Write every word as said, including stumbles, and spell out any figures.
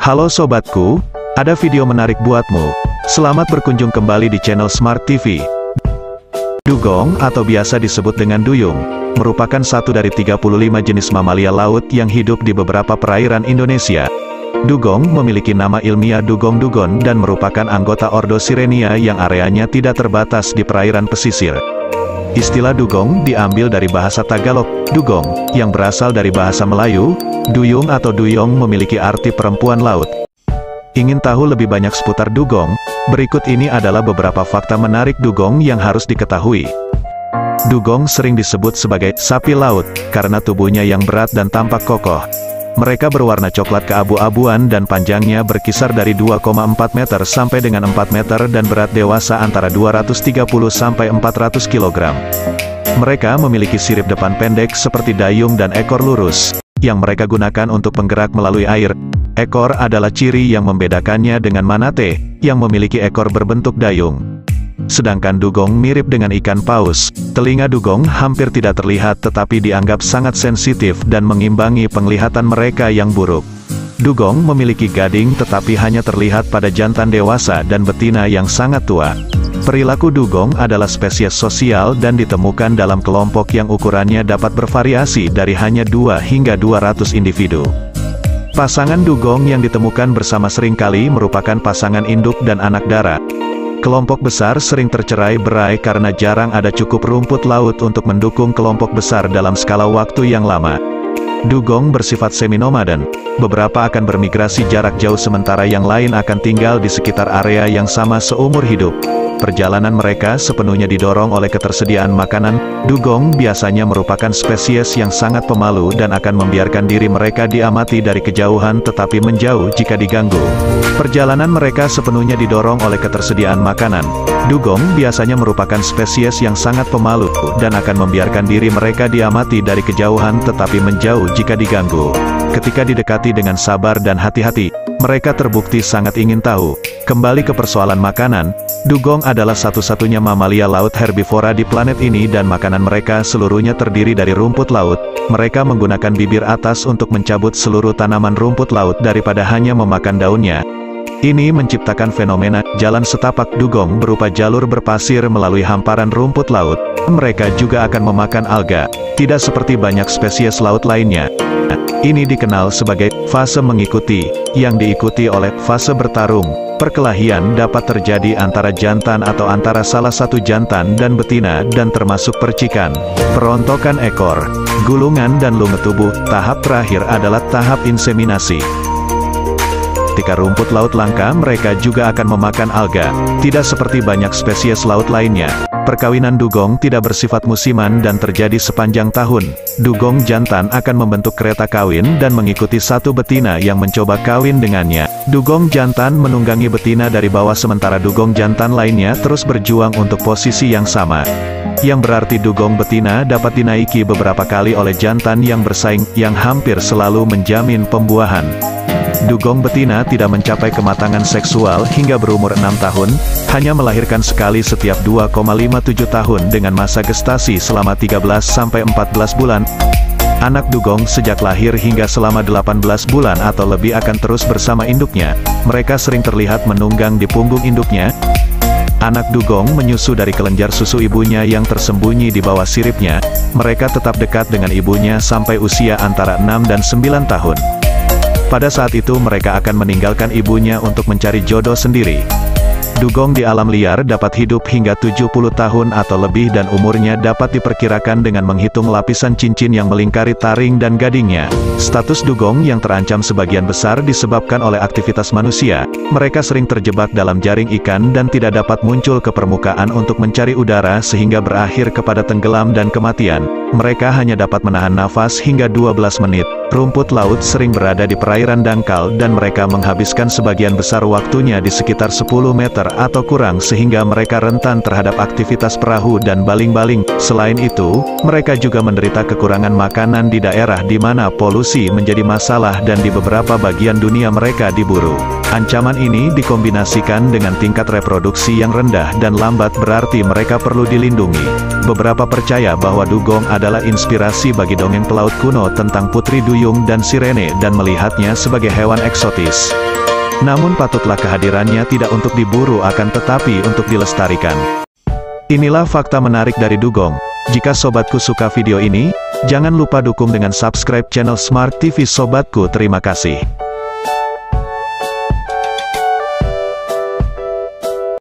Halo sobatku, ada video menarik buatmu. Selamat berkunjung kembali di channel Smart T V. Dugong, atau biasa disebut dengan duyung, merupakan satu dari tiga puluh lima jenis mamalia laut yang hidup di beberapa perairan Indonesia. Dugong memiliki nama ilmiah dugong dugon dan merupakan anggota ordo Sirenia yang areanya tidak terbatas di perairan pesisir. Istilah dugong diambil dari bahasa Tagalog, dugong, yang berasal dari bahasa Melayu. Duyung atau duyong memiliki arti perempuan laut. Ingin tahu lebih banyak seputar dugong? Berikut ini adalah beberapa fakta menarik dugong yang harus diketahui. Dugong sering disebut sebagai sapi laut, karena tubuhnya yang berat dan tampak kokoh. Mereka berwarna coklat keabu-abuan dan panjangnya berkisar dari dua koma empat meter sampai dengan empat meter dan berat dewasa antara dua ratus tiga puluh sampai empat ratus kilogram. Mereka memiliki sirip depan pendek seperti dayung dan ekor lurus, yang mereka gunakan untuk penggerak melalui air. Ekor adalah ciri yang membedakannya dengan manatee, yang memiliki ekor berbentuk dayung. Sedangkan dugong mirip dengan ikan paus. Telinga dugong hampir tidak terlihat tetapi dianggap sangat sensitif dan mengimbangi penglihatan mereka yang buruk. Dugong memiliki gading tetapi hanya terlihat pada jantan dewasa dan betina yang sangat tua. Perilaku dugong adalah spesies sosial dan ditemukan dalam kelompok yang ukurannya dapat bervariasi dari hanya dua hingga dua ratus individu. Pasangan dugong yang ditemukan bersama seringkali merupakan pasangan induk dan anak dara. Kelompok besar sering tercerai-berai karena jarang ada cukup rumput laut untuk mendukung kelompok besar dalam skala waktu yang lama. Dugong bersifat semi-nomaden. Beberapa akan bermigrasi jarak jauh sementara yang lain akan tinggal di sekitar area yang sama seumur hidup. Perjalanan mereka sepenuhnya didorong oleh ketersediaan makanan. Dugong biasanya merupakan spesies yang sangat pemalu dan akan membiarkan diri mereka diamati dari kejauhan tetapi menjauh jika diganggu. Perjalanan mereka sepenuhnya didorong oleh ketersediaan makanan. Dugong biasanya merupakan spesies yang sangat pemalu dan akan membiarkan diri mereka diamati dari kejauhan tetapi menjauh jika diganggu. Ketika didekati dengan sabar dan hati-hati, mereka terbukti sangat ingin tahu. Kembali ke persoalan makanan, dugong adalah satu-satunya mamalia laut herbivora di planet ini dan makanan mereka seluruhnya terdiri dari rumput laut. Mereka menggunakan bibir atas untuk mencabut seluruh tanaman rumput laut daripada hanya memakan daunnya. Ini menciptakan fenomena jalan setapak dugong berupa jalur berpasir melalui hamparan rumput laut. Mereka juga akan memakan alga, tidak seperti banyak spesies laut lainnya. Ini dikenal sebagai fase mengikuti, yang diikuti oleh fase bertarung. Perkelahian dapat terjadi antara jantan atau antara salah satu jantan dan betina dan termasuk percikan, perontokan ekor, gulungan dan lunga tubuh. Tahap terakhir adalah tahap inseminasi. Ketika rumput laut langka, mereka juga akan memakan alga. Tidak seperti banyak spesies laut lainnya, perkawinan dugong tidak bersifat musiman dan terjadi sepanjang tahun. Dugong jantan akan membentuk kereta kawin dan mengikuti satu betina yang mencoba kawin dengannya. Dugong jantan menunggangi betina dari bawah sementara dugong jantan lainnya terus berjuang untuk posisi yang sama. Yang berarti dugong betina dapat dinaiki beberapa kali oleh jantan yang bersaing, yang hampir selalu menjamin pembuahan. Dugong betina tidak mencapai kematangan seksual hingga berumur enam tahun, hanya melahirkan sekali setiap dua koma lima tujuh tahun dengan masa gestasi selama tiga belas sampai empat belas bulan. Anak dugong sejak lahir hingga selama delapan belas bulan atau lebih akan terus bersama induknya. Mereka sering terlihat menunggang di punggung induknya. Anak dugong menyusu dari kelenjar susu ibunya yang tersembunyi di bawah siripnya. Mereka tetap dekat dengan ibunya sampai usia antara enam dan sembilan tahun. Pada saat itu mereka akan meninggalkan ibunya untuk mencari jodoh sendiri. Dugong di alam liar dapat hidup hingga tujuh puluh tahun atau lebih dan umurnya dapat diperkirakan dengan menghitung lapisan cincin yang melingkari taring dan gadingnya. Status dugong yang terancam sebagian besar disebabkan oleh aktivitas manusia. Mereka sering terjebak dalam jaring ikan dan tidak dapat muncul ke permukaan untuk mencari udara sehingga berakhir kepada tenggelam dan kematian. Mereka hanya dapat menahan nafas hingga dua belas menit. Rumput laut sering berada di perairan dangkal dan mereka menghabiskan sebagian besar waktunya di sekitar sepuluh meter atau kurang sehingga mereka rentan terhadap aktivitas perahu dan baling-baling. Selain itu, mereka juga menderita kekurangan makanan di daerah di mana polusi reproduksi menjadi masalah dan di beberapa bagian dunia mereka diburu. Ancaman ini dikombinasikan dengan tingkat reproduksi yang rendah dan lambat berarti mereka perlu dilindungi. Beberapa percaya bahwa dugong adalah inspirasi bagi dongeng pelaut kuno tentang putri duyung dan sirene dan melihatnya sebagai hewan eksotis. Namun patutlah kehadirannya tidak untuk diburu akan tetapi untuk dilestarikan. Inilah fakta menarik dari dugong. Jika sobatku suka video ini, jangan lupa dukung dengan subscribe channel Smart T V sobatku. Terima kasih.